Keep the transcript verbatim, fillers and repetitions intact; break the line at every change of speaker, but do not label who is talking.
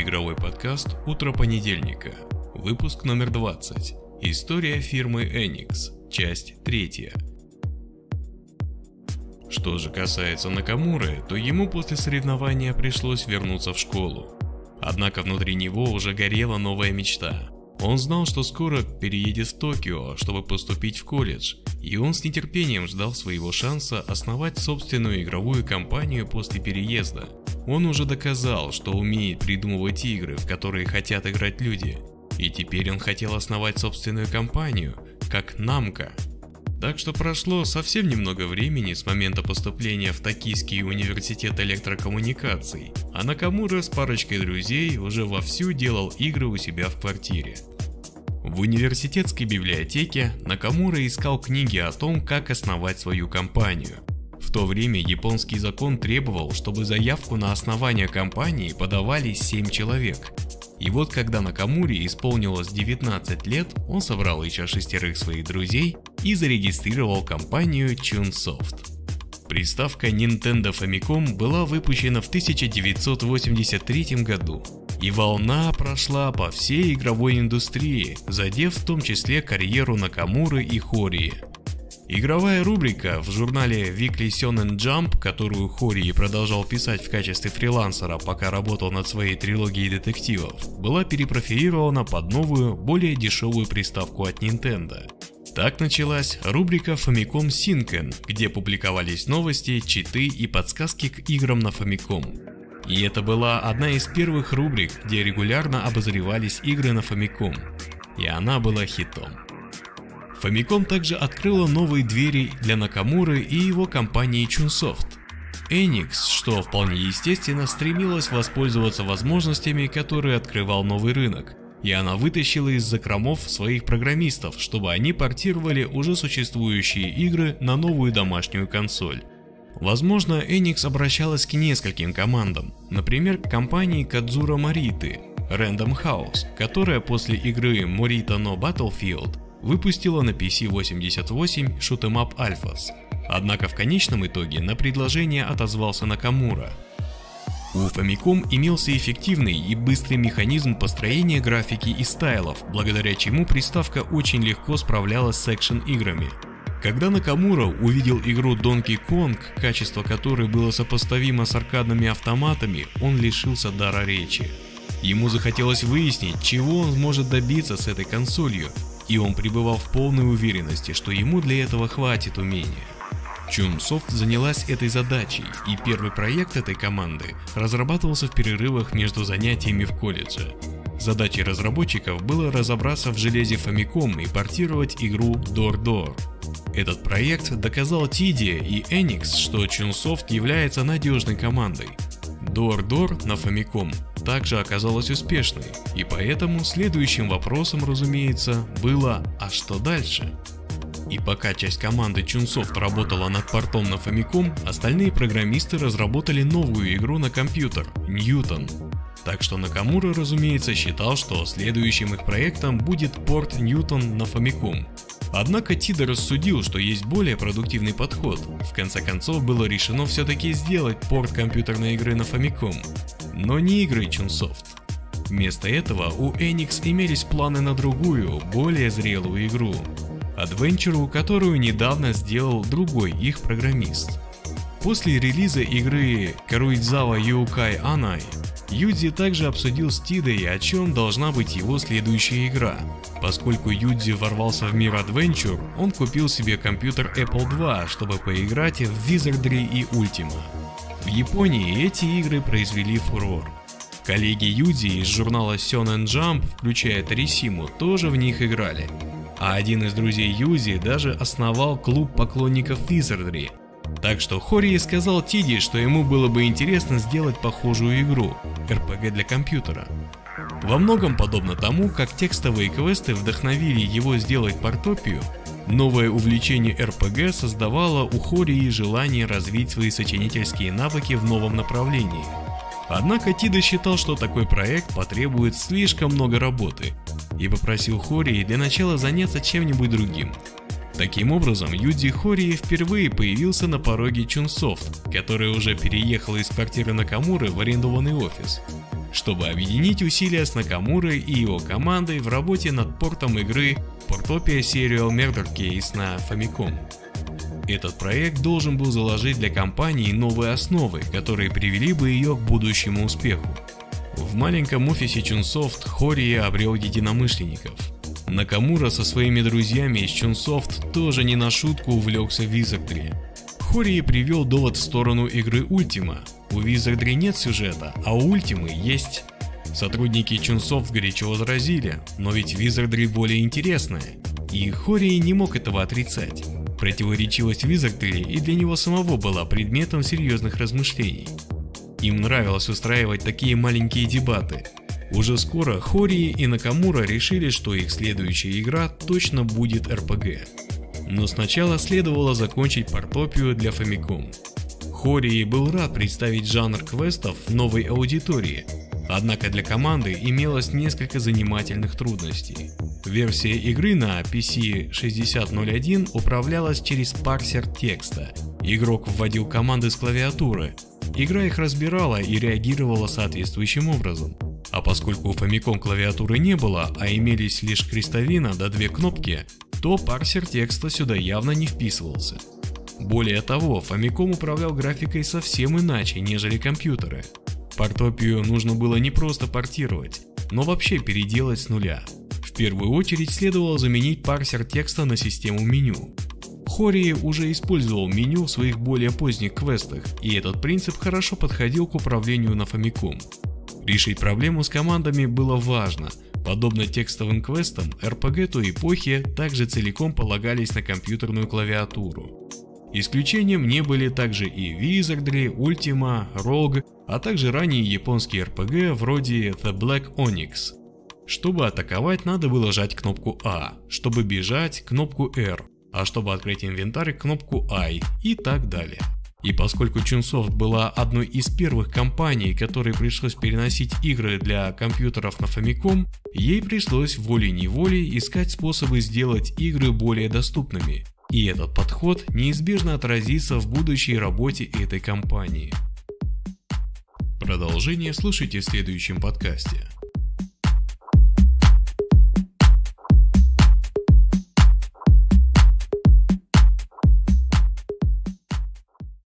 игровой подкаст «Утро понедельника». Выпуск номер двадцать. История фирмы Enix. Часть третья. Что же касается Накамуры, то ему после соревнования пришлось вернуться в школу. Однако внутри него уже горела новая мечта. Он знал, что скоро переедет в Токио, чтобы поступить в колледж, и он с нетерпением ждал своего шанса основать собственную игровую компанию после переезда. Он уже доказал, что умеет придумывать игры, в которые хотят играть люди, и теперь он хотел основать собственную компанию, как Namco. Так что прошло совсем немного времени с момента поступления в Токийский университет электрокоммуникаций, а Накамура с парочкой друзей уже вовсю делал игры у себя в квартире. В университетской библиотеке Накамура искал книги о том, как основать свою компанию. В то время японский закон требовал, чтобы заявку на основание компании подавали семь человек. И вот когда Накамуре исполнилось девятнадцать лет, он собрал еще шестерых своих друзей и зарегистрировал компанию Chunsoft. Приставка Nintendo Famicom была выпущена в тысяча девятьсот восемьдесят третьем году, и волна прошла по всей игровой индустрии, задев в том числе карьеру Накамуры и Хории. Игровая рубрика в журнале Weekly Shonen Jump, которую Хории продолжал писать в качестве фрилансера, пока работал над своей трилогией детективов, была перепрофилирована под новую, более дешевую приставку от Nintendo. Так началась рубрика Famicom Shinken, где публиковались новости, читы и подсказки к играм на Famicom. И это была одна из первых рубрик, где регулярно обозревались игры на Famicom. И она была хитом. Famicom также открыла новые двери для Накамуры и его компании Chunsoft. Enix, что вполне естественно, стремилась воспользоваться возможностями, которые открывал новый рынок, и она вытащила из закромов своих программистов, чтобы они портировали уже существующие игры на новую домашнюю консоль. Возможно, Enix обращалась к нескольким командам, например, к компании Кадзура Мориты, Random House, которая после игры Morita no Battlefield выпустила на пи си восемьдесят восемь Shoot'em Up Alphas. Однако в конечном итоге на предложение отозвался Накамура. У Famicom имелся эффективный и быстрый механизм построения графики и стайлов, благодаря чему приставка очень легко справлялась с экшен-играми. Когда Накамура увидел игру Donkey Kong, качество которой было сопоставимо с аркадными автоматами, он лишился дара речи. Ему захотелось выяснить, чего он может добиться с этой консолью, и он пребывал в полной уверенности, что ему для этого хватит умения. Chunsoft занялась этой задачей, и первый проект этой команды разрабатывался в перерывах между занятиями в колледже. Задачей разработчиков было разобраться в железе Famicom и портировать игру Door Door. Этот проект доказал Тиди и Enix, что Chunsoft является надежной командой. Door Door на Famicom также оказалась успешной, и поэтому следующим вопросом, разумеется, было «а что дальше?». И пока часть команды Chunsoft работала над портом на Famicom, остальные программисты разработали новую игру на компьютер – Newton. Так что Накамура, разумеется, считал, что следующим их проектом будет порт Newton на Famicom. Однако Тида рассудил, что есть более продуктивный подход. В конце концов было решено все-таки сделать порт компьютерной игры на Famicom, но не игры Chunsoft. Вместо этого у Enix имелись планы на другую, более зрелую игру – Adventure, которую недавно сделал другой их программист. После релиза игры Karuizawa Yokai Anai, Юдзи также обсудил с Тидой, о чем должна быть его следующая игра. Поскольку Юдзи ворвался в мир Adventure, он купил себе компьютер Apple два, чтобы поиграть в Wizardry и Ultima. В Японии эти игры произвели фурор. Коллеги Юдзи из журнала Shonen Jump, включая Торисиму, тоже в них играли. А один из друзей Юдзи даже основал клуб поклонников Wizardry. Так что Хории сказал Тиди, что ему было бы интересно сделать похожую игру – эр пи джи для компьютера. Во многом подобно тому, как текстовые квесты вдохновили его сделать портопию, новое увлечение эр пи джи создавало у Хории желание развить свои сочинительские навыки в новом направлении. Однако Тида считал, что такой проект потребует слишком много работы, и попросил Хории для начала заняться чем-нибудь другим. Таким образом, Юдзи Хории впервые появился на пороге Chunsoft, которая уже переехала из квартиры Накамуры в арендованный офис. чтобы объединить усилия с Накамурой и его командой в работе над портом игры Portopia Serial Murder Case на Famicom. Этот проект должен был заложить для компании новые основы, которые привели бы ее к будущему успеху. В маленьком офисе Chunsoft Хории обрел единомышленников. Накамура со своими друзьями из Chunsoft тоже не на шутку увлекся Wizardry. Хории привел довод в сторону игры Ultima. У Wizardry нет сюжета, а у Ultima есть. Сотрудники Chunsoft горячо возразили, но ведь Wizardry более интересная, и Хории не мог этого отрицать. Противоречивость Wizardry и для него самого была предметом серьезных размышлений. Им нравилось устраивать такие маленькие дебаты. Уже скоро Хории и Накамура решили, что их следующая игра точно будет эр пи джи. Но сначала следовало закончить Portopia для Famicom. Хории был рад представить жанр квестов новой аудитории, однако для команды имелось несколько занимательных трудностей. Версия игры на пи си шестьдесят ноль один управлялась через парсер текста. Игрок вводил команды с клавиатуры. Игра их разбирала и реагировала соответствующим образом. А поскольку у Famicom клавиатуры не было, а имелись лишь крестовина да две кнопки, то парсер текста сюда явно не вписывался. Более того, Famicom управлял графикой совсем иначе, нежели компьютеры. Portopia нужно было не просто портировать, но вообще переделать с нуля. В первую очередь следовало заменить парсер текста на систему меню. Хории уже использовал меню в своих более поздних квестах, и этот принцип хорошо подходил к управлению на Famicom. Решить проблему с командами было важно. Подобно текстовым квестам, эр пи джи той эпохи также целиком полагались на компьютерную клавиатуру. Исключением не были также и Wizardry, Ultima, Rogue, а также ранние японские эр пи джи вроде The Black Onyx. Чтобы атаковать, надо было жать кнопку А, чтобы бежать – кнопку R, а чтобы открыть инвентарь – кнопку I и так далее. И поскольку Chunsoft была одной из первых компаний, которой пришлось переносить игры для компьютеров на Famicom, ей пришлось волей-неволей искать способы сделать игры более доступными. И этот подход неизбежно отразится в будущей работе этой компании. Продолжение слушайте в следующем подкасте.